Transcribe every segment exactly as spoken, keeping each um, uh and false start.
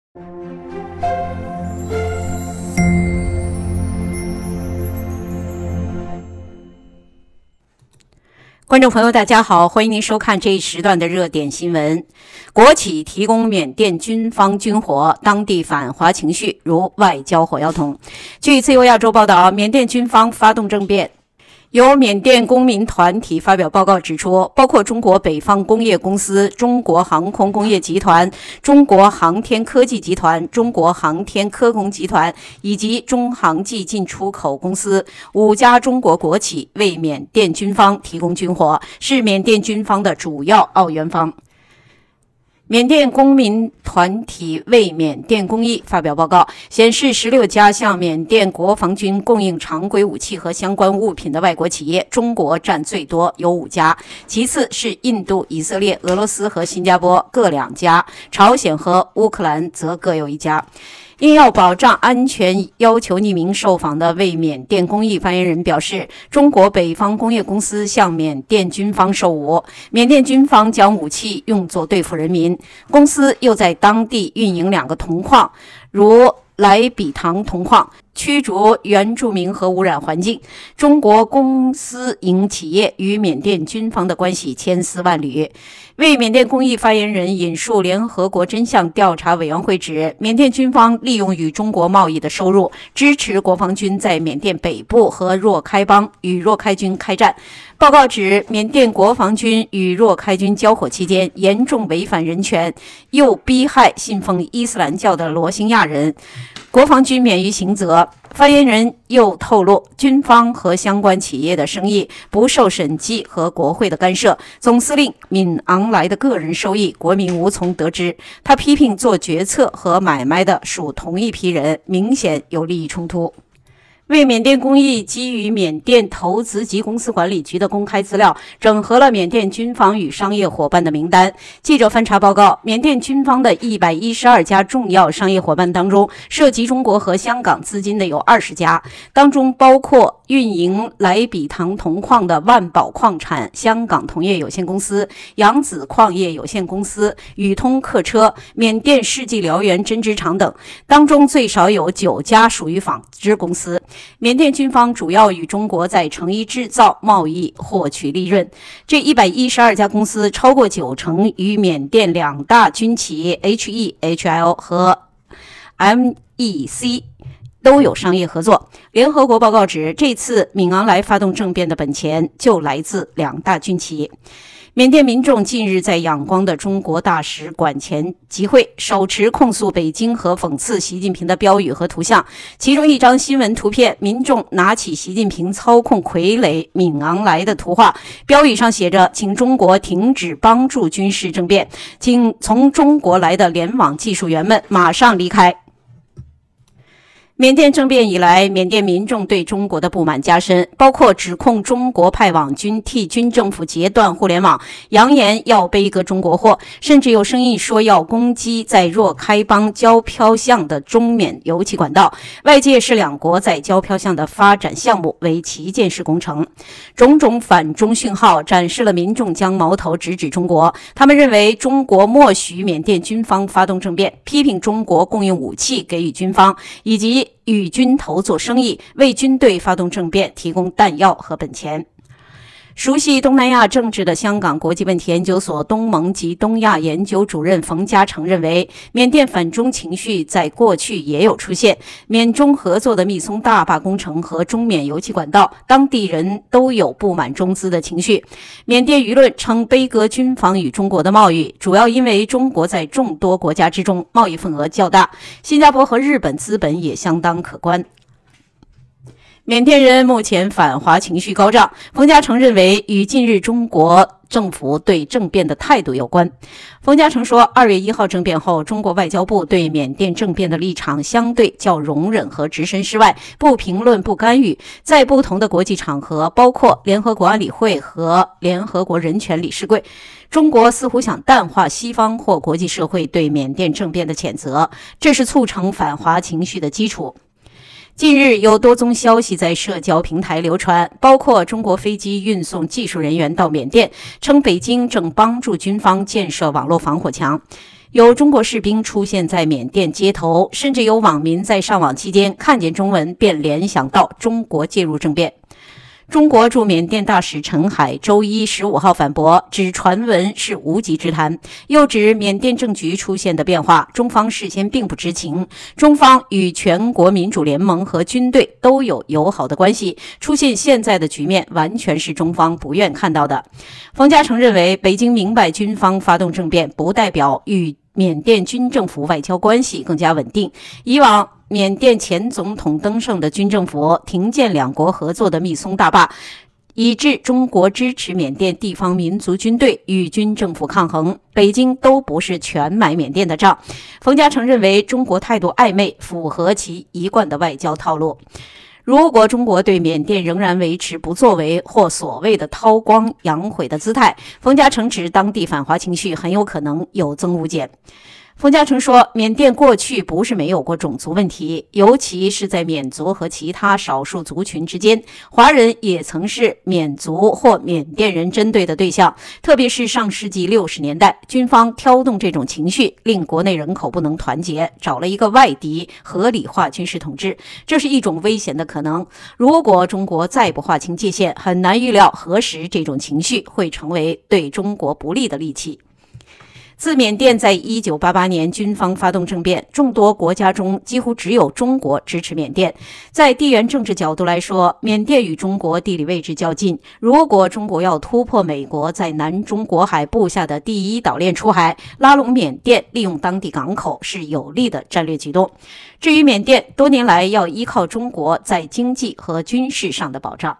观众朋友大家好，欢迎您收看这一时段的热点新闻。国企提供缅甸军方军火，当地反华情绪如外交火药桶。据自由亚洲报道，缅甸军方发动政变。由缅甸公民团体发表报告指出，包括中国北方工业公司、中国航空工业集团、中国航天科技集团、中国航天科工集团以及中航技进出口公司五家中国国企为缅甸军方提供军火，是缅甸军方的主要澳援方。缅甸公民团体为缅甸公益发表报告，显示十六家向缅甸国防军供应常规武器和相关物品的外国企业，中国占最多，有五家，其次是印度、以色列、俄罗斯和新加坡各两家，朝鲜和乌克兰则各有一家。因要保障安全，要求匿名受访的为缅甸公益发言人表示，中国北方工业公司向缅甸军方售武，缅甸军方将武器用作对付人民，公司又在当地运营两个铜矿，如莱比塘铜矿，驱逐原住民和污染环境。中国公私营企业与缅甸军方的关系千丝万缕。为缅甸公益发言人引述联合国真相调查委员会指，缅甸军方利用与中国贸易的收入，支持国防军在缅甸北部和若开邦与若开军开战。报告指，缅甸国防军与若开军交火期间，严重违反人权，又逼害信奉伊斯兰教的罗兴亚人，国防军免于刑责。发言人又透露，军方和相关企业的生意不受审计和国会的干涉，总司令敏昂莱的个人收益，国民无从得知。他批评做决策和买卖的属同一批人，明显有利益冲突。为缅甸公益基于缅甸投资及公司管理局的公开资料，整合了缅甸军方与商业伙伴的名单。记者翻查报告，缅甸军方的一百一十二家重要商业伙伴当中，涉及中国和香港资金的有二十家，当中包括运营莱比塘铜矿的万宝矿产、香港铜业有限公司、扬子矿业有限公司、宇通客车、缅甸世纪辽源针织厂等，当中最少有九家属于纺织公司。缅甸军方主要与中国在成衣制造贸易获取利润，这一百一十二家公司超过九成与缅甸两大军企 H E H L 和 M E C 都有商业合作。联合国报告指，这次敏昂莱发动政变的本钱就来自两大军企。缅甸民众近日在仰光的中国大使馆前集会，手持控诉北京和讽刺习近平的标语和图像。其中一张新闻图片，民众拿起习近平操控傀儡敏昂莱的图画，标语上写着：“请中国停止帮助军事政变，请从中国来的联网技术员们马上离开。”缅甸政变以来，缅甸民众对中国的不满加深，包括指控中国派网军替军政府截断互联网，扬言要背个中国货，甚至有声音说要攻击在若开邦胶漂巷的中缅油气管道。外界视两国在胶漂巷的发展项目为旗舰式工程。种种反中讯号展示了民众将矛头直指中国，他们认为中国默许缅甸军方发动政变，批评中国供应武器给予军方，以及与军头做生意，为军队发动政变提供弹药和本钱。熟悉东南亚政治的香港国际问题研究所东盟及东亚研究主任冯嘉诚认为，缅甸反中情绪在过去也有出现。缅中合作的密松大坝工程和中缅油气管道，当地人都有不满中资的情绪。缅甸舆论称杯葛军方与中国的贸易，主要因为中国在众多国家之中贸易份额较大，新加坡和日本资本也相当可观。缅甸人目前反华情绪高涨，冯嘉诚认为与近日中国政府对政变的态度有关。冯嘉诚说，二月一号政变后，中国外交部对缅甸政变的立场相对较容忍和置身事外，不评论不干预。在不同的国际场合，包括联合国安理会和联合国人权理事会，中国似乎想淡化西方或国际社会对缅甸政变的谴责，这是促成反华情绪的基础。近日有多宗消息在社交平台流传，包括中国飞机运送技术人员到缅甸，称北京正帮助军方建设网络防火墙。 有中国士兵出现在缅甸街头，甚至有网民在上网期间看见中文便联想到中国介入政变。中国驻缅甸大使陈海周一十五号反驳，指传闻是无稽之谈，又指缅甸政局出现的变化，中方事先并不知情，中方与全国民主联盟和军队都有友好的关系，出现现在的局面完全是中方不愿看到的。冯嘉诚认为，北京明白军方发动政变不代表与缅甸军政府外交关系更加稳定，以往缅甸前总统登盛的军政府停建两国合作的密松大坝，以致中国支持缅甸地方民族军队与军政府抗衡，北京都不是全买缅甸的账。冯嘉诚认为中国态度暧昧，符合其一贯的外交套路。如果中国对缅甸仍然维持不作为或所谓的韬光养晦的姿态，冯嘉诚指当地反华情绪很有可能有增无减。冯嘉诚说，缅甸过去不是没有过种族问题，尤其是在缅族和其他少数族群之间，华人也曾是缅族或缅甸人针对的对象。特别是上世纪六十年代，军方挑动这种情绪，令国内人口不能团结，找了一个外敌，合理化军事统治，这是一种危险的可能。如果中国再不划清界限，很难预料何时这种情绪会成为对中国不利的利器。自缅甸在一九八八年军方发动政变，众多国家中几乎只有中国支持缅甸。在地缘政治角度来说，缅甸与中国地理位置较近，如果中国要突破美国在南中国海布下的第一岛链出海，拉拢缅甸利用当地港口是有利的战略举动。至于缅甸，多年来要依靠中国在经济和军事上的保障。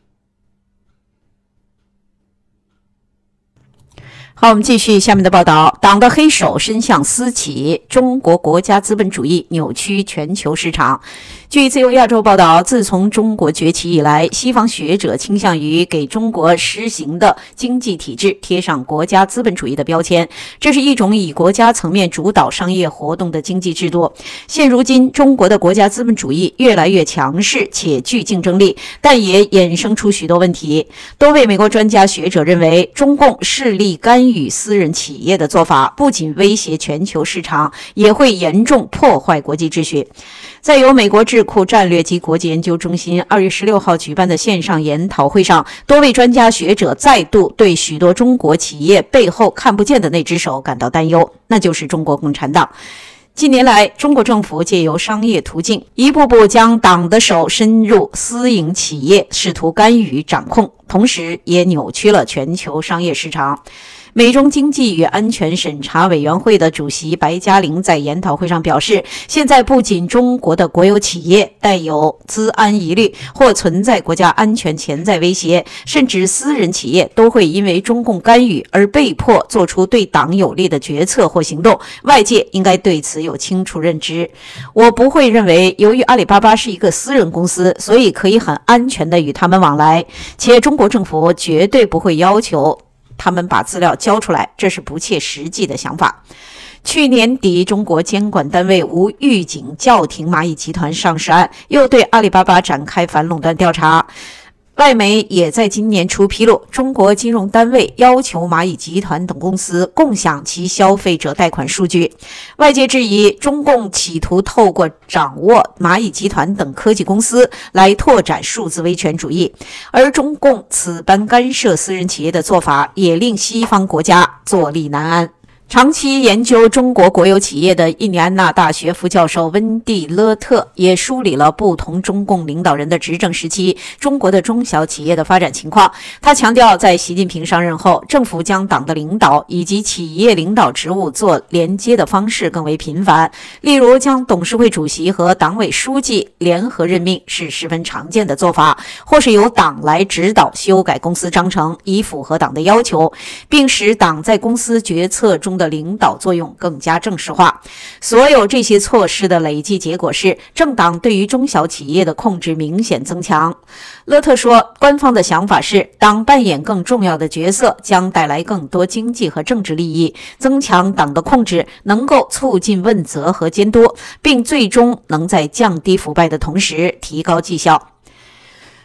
好，我们继续下面的报道。党的黑手伸向私企，中国国家资本主义扭曲全球市场。据自由亚洲报道，自从中国崛起以来，西方学者倾向于给中国实行的经济体制贴上国家资本主义的标签，这是一种以国家层面主导商业活动的经济制度。现如今，中国的国家资本主义越来越强势且具竞争力，但也衍生出许多问题。多位美国专家学者认为，中共势力干预私人企业的做法不仅威胁全球市场，也会严重破坏国际秩序。在由美国智库战略及国际研究中心二月十六号举办的线上研讨会上，多位专家学者再度对许多中国企业背后看不见的那只手感到担忧，那就是中国共产党。近年来，中国政府借由商业途径，一步步将党的手伸入私营企业，试图干预掌控，同时也扭曲了全球商业市场。美中经济与安全审查委员会的主席白嘉玲在研讨会上表示，现在不仅中国的国有企业带有资安疑虑或存在国家安全潜在威胁，甚至私人企业都会因为中共干预而被迫做出对党有利的决策或行动，外界应该对此有清楚认知。我不会认为由于阿里巴巴是一个私人公司，所以可以很安全地与他们往来，且中国政府绝对不会要求他们把资料交出来，这是不切实际的想法。去年底，中国监管单位无预警叫停蚂蚁集团上市案，又对阿里巴巴展开反垄断调查。外媒也在今年初披露，中国金融单位要求蚂蚁集团等公司共享其消费者贷款数据。外界质疑，中共企图透过掌握蚂蚁集团等科技公司来拓展数字威权主义，而中共此般干涉私人企业的做法，也令西方国家坐立难安。长期研究中国国有企业的印第安纳大学副教授温蒂·勒特也梳理了不同中共领导人的执政时期中国的中小企业的发展情况。他强调，在习近平上任后，政府将党的领导以及企业领导职务做连接的方式更为频繁，例如将董事会主席和党委书记联合任命是十分常见的做法，或是由党来指导修改公司章程，以符合党的要求，并使党在公司决策中的领导作用更加正式化。所有这些措施的累计结果是，政党对于中小企业的控制明显增强。勒特说，官方的想法是，党扮演更重要的角色将带来更多经济和政治利益，增强党的控制能够促进问责和监督，并最终能在降低腐败的同时提高绩效。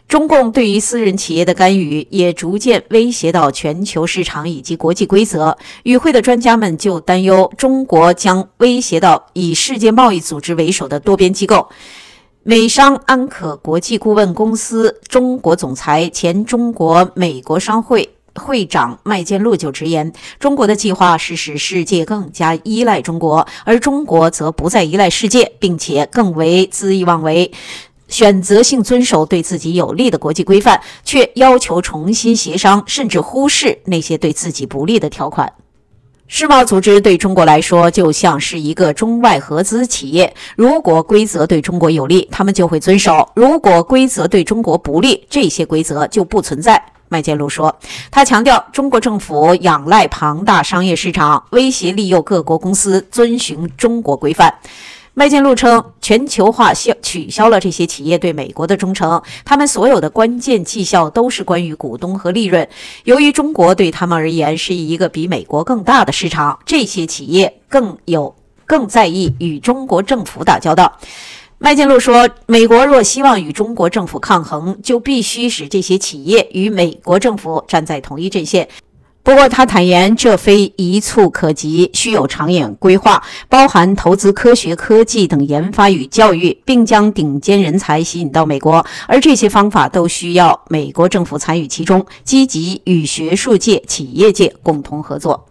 中共对于私人企业的干预也逐渐威胁到全球市场以及国际规则。与会的专家们就担忧，中国将威胁到以世界贸易组织为首的多边机构。美商安可国际顾问公司中国总裁、前中国美国商会会长麦建禄就直言，中国的计划是使世界更加依赖中国，而中国则不再依赖世界，并且更为恣意妄为，选择性遵守对自己有利的国际规范，却要求重新协商，甚至忽视那些对自己不利的条款。世贸组织对中国来说就像是一个中外合资企业，如果规则对中国有利，他们就会遵守；如果规则对中国不利，这些规则就不存在。麦建禄说，他强调，中国政府仰赖庞大商业市场，威胁利诱各国公司遵循中国规范。麦建禄称，全球化取消了这些企业对美国的忠诚，他们所有的关键绩效都是关于股东和利润。由于中国对他们而言是一个比美国更大的市场，这些企业更有更在意与中国政府打交道。麦建禄说，美国若希望与中国政府抗衡，就必须使这些企业与美国政府站在同一阵线。不过他坦言，这非一蹴可及，需有长远规划，包含投资科学、科技等研发与教育，并将顶尖人才吸引到美国，而这些方法都需要美国政府参与其中，积极与学术界、企业界共同合作。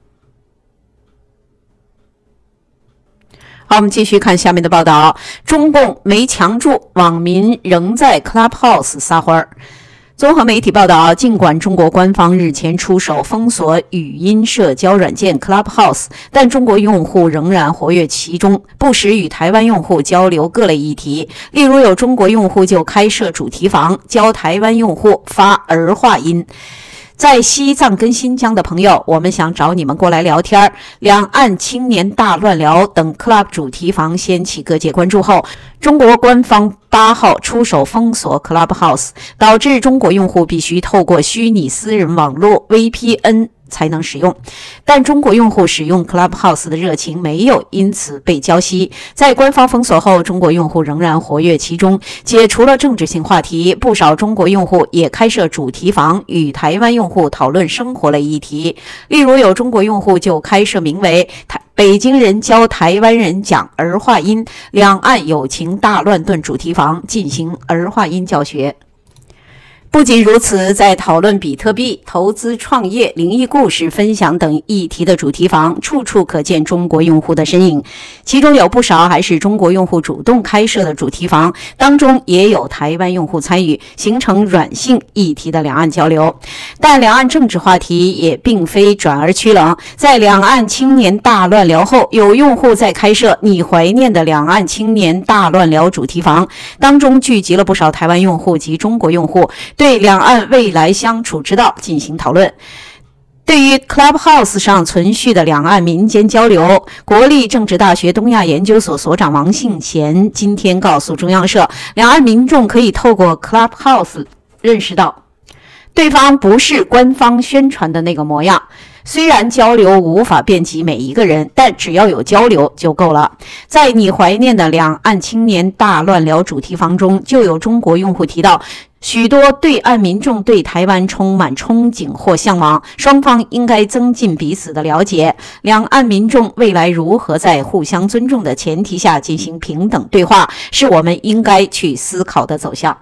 好，我们继续看下面的报道。中共没墙住，网民仍在 Clubhouse 撒欢儿。综合媒体报道，尽管中国官方日前出手封锁语音社交软件 Clubhouse， 但中国用户仍然活跃其中，不时与台湾用户交流各类议题。例如，有中国用户就开设主题房，教台湾用户发儿化音。在西藏跟新疆的朋友，我们想找你们过来聊天。两岸青年大乱聊等 Club 主题房掀起各界关注后，中国官方八号出手封锁 Clubhouse， 导致中国用户必须透过虚拟私人网络 V P N才能使用，但中国用户使用 Clubhouse 的热情没有因此被浇熄。在官方封锁后，中国用户仍然活跃其中，解除了政治性话题，不少中国用户也开设主题房，与台湾用户讨论生活类议题。例如，有中国用户就开设名为北京人教台湾人讲儿化音，两岸友情大乱炖主题房，进行儿化音教学。不仅如此，在讨论比特币、投资、创业、灵异故事分享等议题的主题房，处处可见中国用户的身影。其中有不少还是中国用户主动开设的主题房，当中也有台湾用户参与，形成软性议题的两岸交流。但两岸政治话题也并非转而趋冷，在两岸青年大乱聊后，有用户在开设你怀念的两岸青年大乱聊主题房，当中聚集了不少台湾用户及中国用户，对两岸未来相处之道进行讨论。对于 Clubhouse 上存续的两岸民间交流，国立政治大学东亚研究所所长王信贤今天告诉中央社，两岸民众可以透过 Clubhouse 认识到，对方不是官方宣传的那个模样。虽然交流无法遍及每一个人，但只要有交流就够了。在你怀念的两岸青年大乱聊主题房中，就有中国用户提到，许多对岸民众对台湾充满憧憬或向往，双方应该增进彼此的了解。两岸民众未来如何在互相尊重的前提下进行平等对话，是我们应该去思考的走向。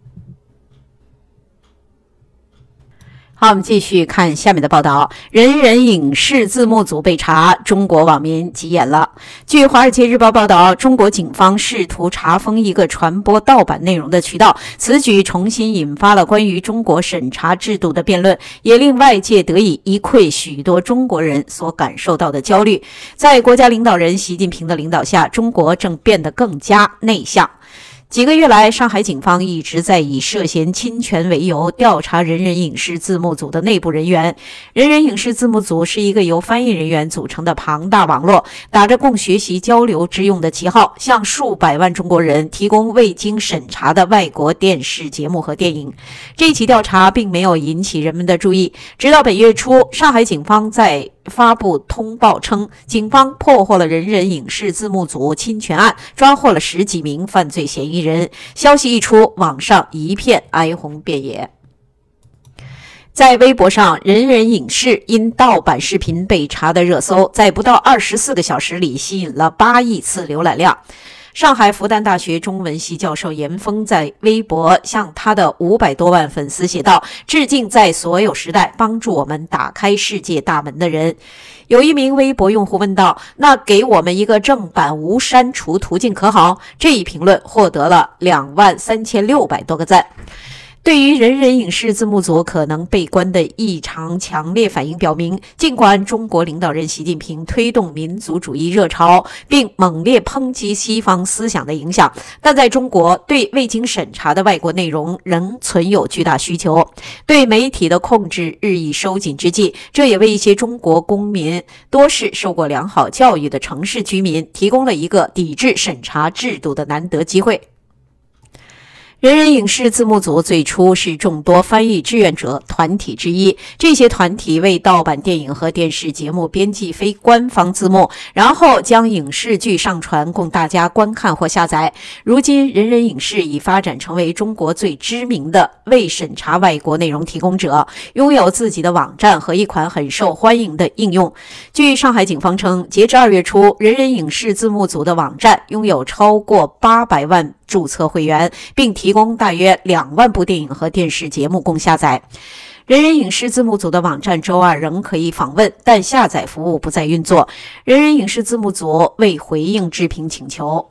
好，我们继续看下面的报道。人人影视字幕组被查，中国网民急眼了。据《华尔街日报》报道，中国警方试图查封一个传播盗版内容的渠道，此举重新引发了关于中国审查制度的辩论，也令外界得以一窥许多中国人所感受到的焦虑。在国家领导人习近平的领导下，中国正变得更加内向。几个月来，上海警方一直在以涉嫌侵权为由调查人人影视字幕组的内部人员。人人影视字幕组是一个由翻译人员组成的庞大网络，打着供学习交流之用的旗号，向数百万中国人提供未经审查的外国电视节目和电影。这起调查并没有引起人们的注意，直到本月初，上海警方在发布通报称，警方破获了人人影视字幕组侵权案，抓获了十几名犯罪嫌疑人。消息一出，网上一片哀鸿遍野。在微博上，人人影视因盗版视频被查的热搜，在不到二十四个小时里吸引了八亿次浏览量。上海复旦大学中文系教授严峰在微博向他的五百多万粉丝写道：“致敬在所有时代帮助我们打开世界大门的人。”有一名微博用户问道：“那给我们一个正版无删除途径可好？”这一评论获得了两万三千六百多个赞。对于人人影视字幕组可能被关的异常强烈反应表明，尽管中国领导人习近平推动民族主义热潮，并猛烈抨击西方思想的影响，但在中国对未经审查的外国内容仍存有巨大需求。对媒体的控制日益收紧之际，这也为一些中国公民，多是受过良好教育的城市居民，提供了一个抵制审查制度的难得机会。人人影视字幕组最初是众多翻译志愿者团体之一，这些团体为盗版电影和电视节目编辑非官方字幕，然后将影视剧上传供大家观看或下载。如今，人人影视已发展成为中国最知名的未审查外国内容提供者，拥有自己的网站和一款很受欢迎的应用。据上海警方称，截至二月初，人人影视字幕组的网站拥有超过八百万注册会员，并提供大约两万部电影和电视节目供下载。人人影视字幕组的网站周二仍可以访问，但下载服务不再运作。人人影视字幕组未回应置评请求。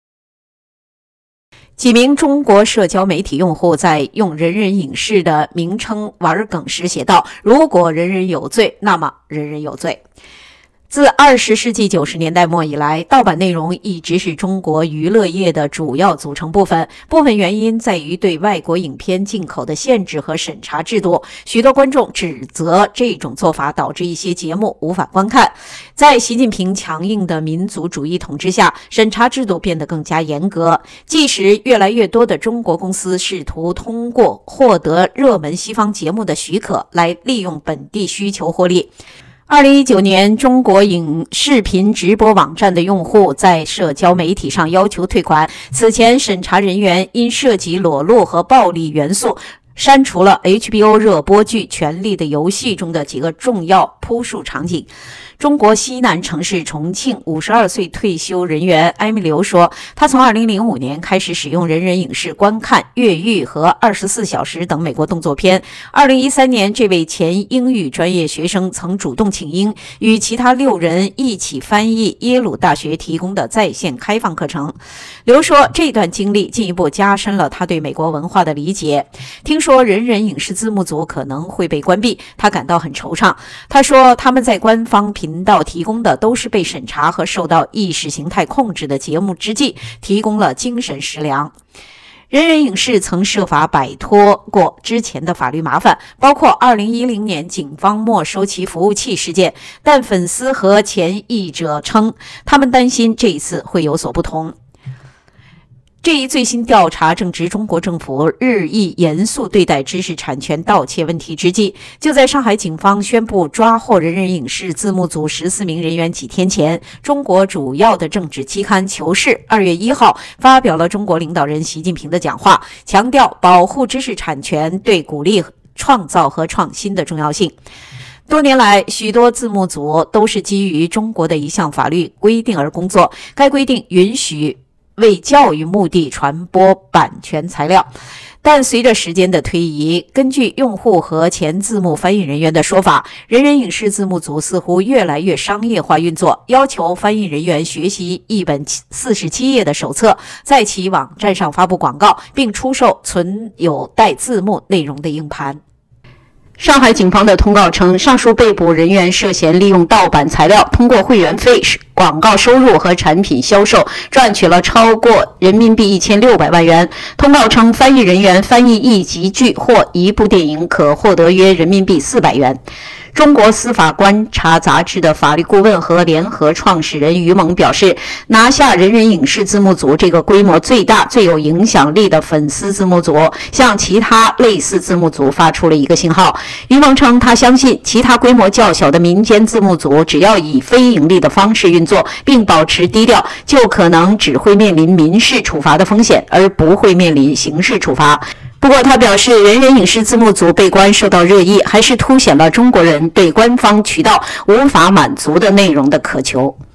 几名中国社交媒体用户在用人人影视的名称玩梗时写道：“如果人人有罪，那么人人有罪。”自二十世纪九十年代末以来，盗版内容一直是中国娱乐业的主要组成部分。部分原因在于对外国影片进口的限制和审查制度。许多观众指责这种做法导致一些节目无法观看。在习近平强硬的民族主义统治下，审查制度变得更加严格。即使越来越多的中国公司试图通过获得热门西方节目的许可来利用本地需求获利。二零一九年，中国影视频直播网站的用户在社交媒体上要求退款。此前，审查人员因涉及裸露和暴力元素，删除了 H B O 热播剧《权力的游戏》中的几个重要铺述场景。中国西南城市重庆五十二岁退休人员艾米刘说，他从二零零五年开始使用人人影视观看《越狱》和《二十四小时》等美国动作片。二零一三年，这位前英语专业学生曾主动请缨，与其他六人一起翻译耶鲁大学提供的在线开放课程。刘说，这段经历进一步加深了他对美国文化的理解。听说人人影视字幕组可能会被关闭，他感到很惆怅。他说，他们在官方频道提供的都是被审查和受到意识形态控制的节目之际，提供了精神食粮。人人影视曾设法摆脱过之前的法律麻烦，包括二零一零年警方没收其服务器事件，但粉丝和前译者称，他们担心这一次会有所不同。这一最新调查正值中国政府日益严肃对待知识产权盗窃问题之际。就在上海警方宣布抓获人人影视字幕组十四名人员几天前，中国主要的政治期刊《求是》二月一号发表了中国领导人习近平的讲话，强调保护知识产权对鼓励创造和创新的重要性。多年来，许多字幕组都是基于中国的一项法律规定而工作，该规定允许为教育目的传播版权材料。但随着时间的推移，根据用户和前字幕翻译人员的说法，人人影视字幕组似乎越来越商业化运作，要求翻译人员学习一本四十七页的手册，在其网站上发布广告，并出售存有带字幕内容的硬盘。上海警方的通告称，上述被捕人员涉嫌利用盗版材料，通过会员费、广告收入和产品销售赚取了超过人民币一千六百万元。通告称，翻译人员翻译一集剧或一部电影可获得约人民币四百元。 中国司法观察杂志的法律顾问和联合创始人于萌表示，拿下人人影视字幕组这个规模最大、最有影响力的粉丝字幕组，向其他类似字幕组发出了一个信号。于萌称，他相信其他规模较小的民间字幕组只要以非盈利的方式运作，并保持低调，就可能只会面临民事处罚的风险，而不会面临刑事处罚。不过，他表示，人人影视字幕组被关受到热议，还是凸显了中国人对官方渠道无法满足的内容的渴求。